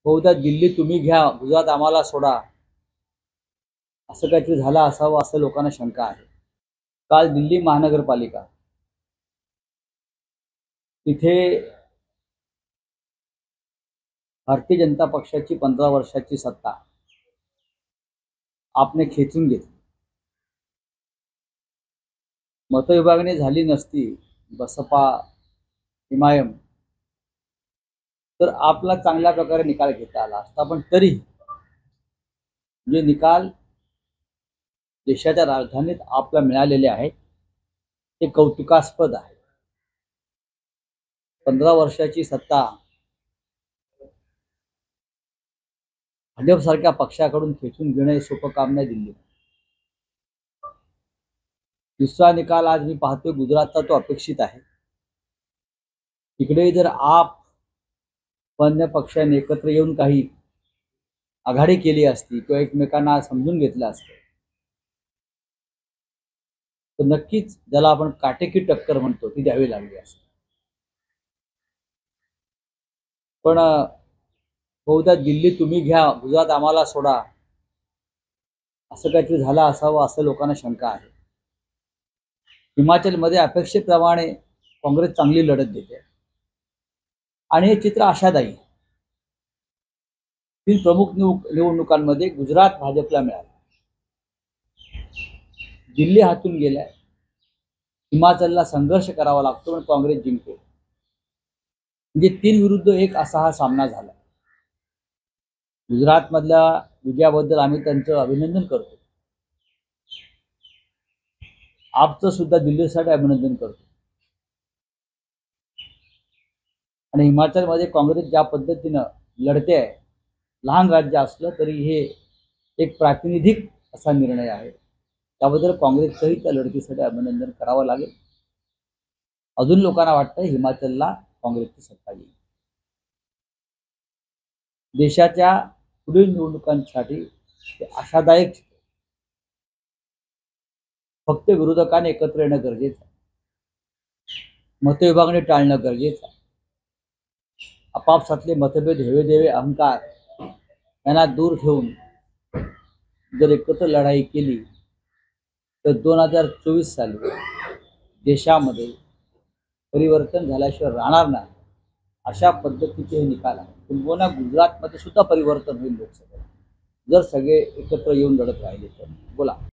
बहुधा दिल्ली तुम्ही घ्या, गुजरात आम्हाला सोडा, असं काहीतरी झालं असावं असं लोकांना शंका आहे. काल दिल्ली महानगरपालिका तिथे भारतीय जनता पक्षाची 15 वर्षाची सत्ता आपने खेचून घेतली. मतविभागणी झाली नसती बसपा हिमायम, तर आपला चांगल्या प्रकारे निकाल घेता आला असता. पण तरी जे निकाल देशाच्या राजधानीत आपला मिळालेले आहेत ते कौतुकास्पद आहे. 15 वर्षाची सत्ता भाजपसारख्या पक्षाकडून खेचून घेणं हे सोपं काम नाही. दिल्ली दुसरा निकाल आज मी पाहतोय गुजरातचा, तो अपेक्षित आहे. तिकडे जर आप अन्य पक्षाने एकत्र येऊन काही आघाडी केली असती किंवा एकमेकांना समजून घेतलं असतं तर नक्कीच ज्याला आपण काटेकी टक्कर म्हणतो ती द्यावी लागली असती. पण बहुधा दिल्ली तुम्ही घ्या, गुजरात आम्हाला सोडा, असं काहीतरी झालं असावं असं लोकांना शंका आहे. हिमाचलमध्ये अपेक्षेप्रमाणे काँग्रेस चांगली लढत देते आणि हे चित्र आशादायी. 3 प्रमुख निवडणुकांमध्ये गुजरात भाजपला मिळालं, दिल्ली हातून गेलाय, हिमाचलला संघर्ष करावा लागतो पण काँग्रेस जिंकते. म्हणजे 3 विरुद्ध 1 असा हा सामना झाला. गुजरातमधल्या विजयाबद्दल आम्ही त्यांचं अभिनंदन करतो. आपचं सुद्धा दिल्लीसाठी अभिनंदन करतो. आणि हिमाचलमध्ये काँग्रेस ज्या पद्धतीनं लढते आहे, लहान राज्य असलं तरी हे एक प्रातिनिधिक असा निर्णय आहे. त्याबद्दल काँग्रेसचंही त्या लढतीसाठी अभिनंदन करावं लागेल. अजून लोकांना वाटतं हिमाचलला काँग्रेसची सत्ता येईल. देशाच्या पुढील निवडणुकांसाठी ते आशादायक. फक्त विरोधकांनी एकत्र येणं गरजेचं आहे, मतविभागणी टाळणं गरजेचं आहे. आपापसातले मतभेद, हेवेदेवे, अहंकार यांना दूर ठेवून जर एकत्र लढाई केली तर 2024 साली देशामध्ये परिवर्तन झाल्याशिवाय राहणार नाही. अशा पद्धतीचे हे निकाल आहे. किंबहुना गुजरातमध्ये सुद्धा परिवर्तन होईल लोकसभेत जर सगळे एकत्र येऊन लढत राहिले तर. बोला.